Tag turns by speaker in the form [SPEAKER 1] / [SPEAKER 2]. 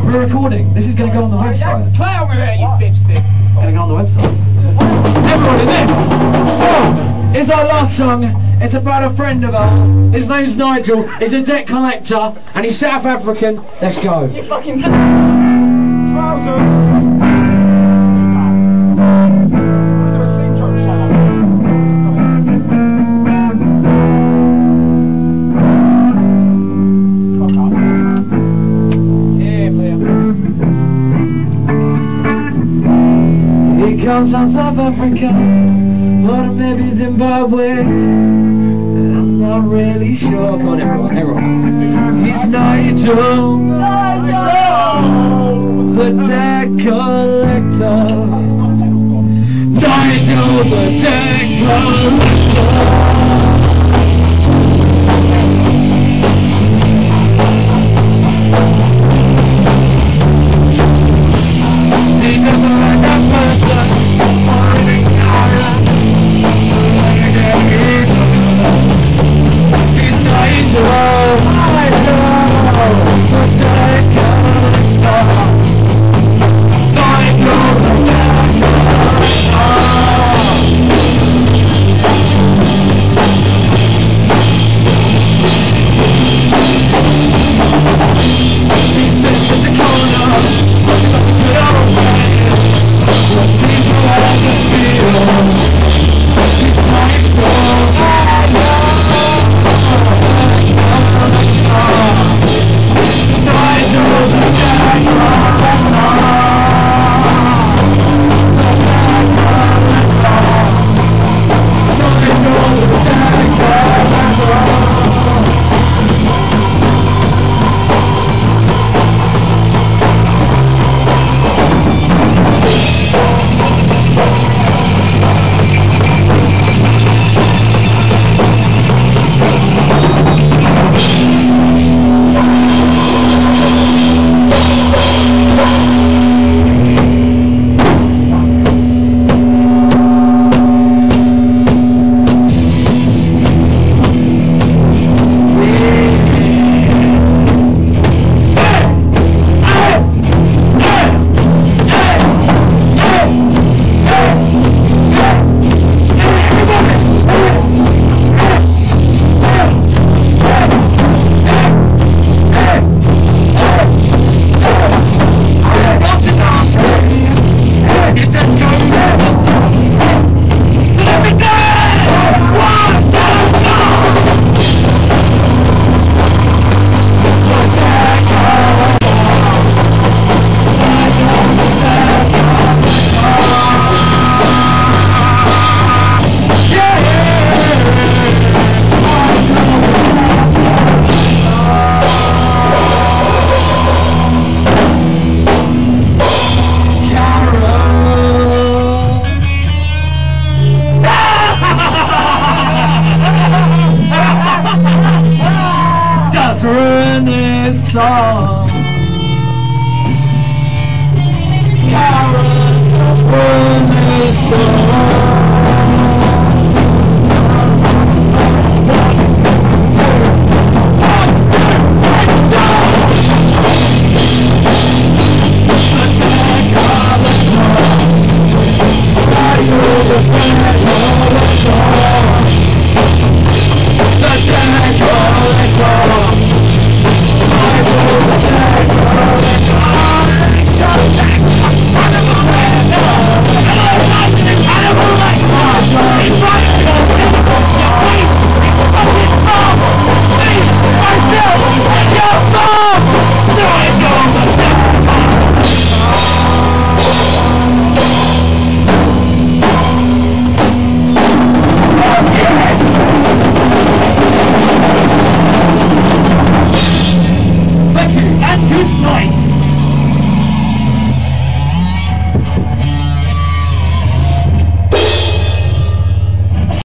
[SPEAKER 1] We're recording. This is going to go on the website.
[SPEAKER 2] Play on with it, you dipstick.
[SPEAKER 1] Going to go on the website. Everybody, this song is our last song. It's about a friend of ours. His name's Nigel. He's a debt collector, and he's South African. Let's go.
[SPEAKER 2] You fucking trousers.
[SPEAKER 1] Comes from South Africa, or maybe Zimbabwe. I'm not really sure. Come on, everyone. He's Nigel, the debt collector. Nigel, the debt collector. Ruin this song. Karen, just ruin this song.